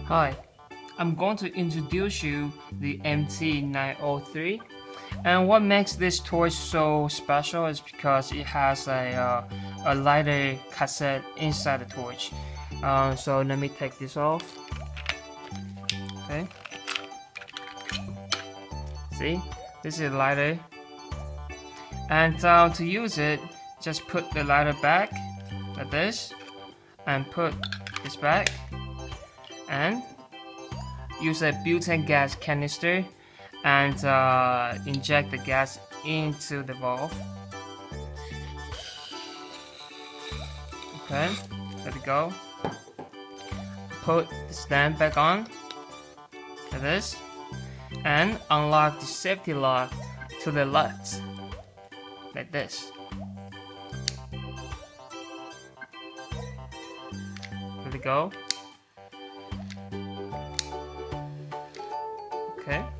Hi, I'm going to introduce you the MT903, and what makes this torch so special is because it has a lighter cassette inside the torch. So let me take this off. Okay, see, this is lighter, and to use it, just put the lighter back like this, and put this back, and use a butane gas canister and inject the gas into the valve. Okay, let it go. Put the stand back on like this and unlock the safety lock to the left like this. Let it go. Okay.